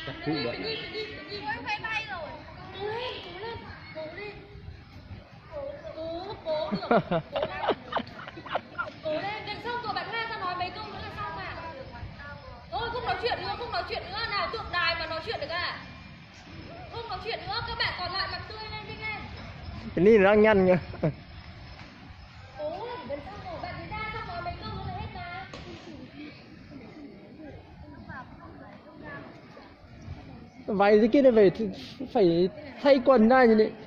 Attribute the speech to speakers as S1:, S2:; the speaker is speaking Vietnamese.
S1: Chắc cũ vậy.
S2: Ôi máy bay rồi. Cố lên, cố lên. Cố được. Cố lên, gần xong rồi bạn Nga ra nói mấy câu nữa là xong mà. Thôi không nói chuyện nữa, không nói chuyện nữa. Nào tượng đài mà nói chuyện được à? Không nói chuyện nữa, các bạn còn lại mặt tươi lên đi em.
S1: Cái ní nó nhăn nha.
S2: Cố lên, gần xong rồi bạn đi ra xong nói mấy câu nữa là hết mà.
S1: Váy cái kia này phải thay quần ra như này.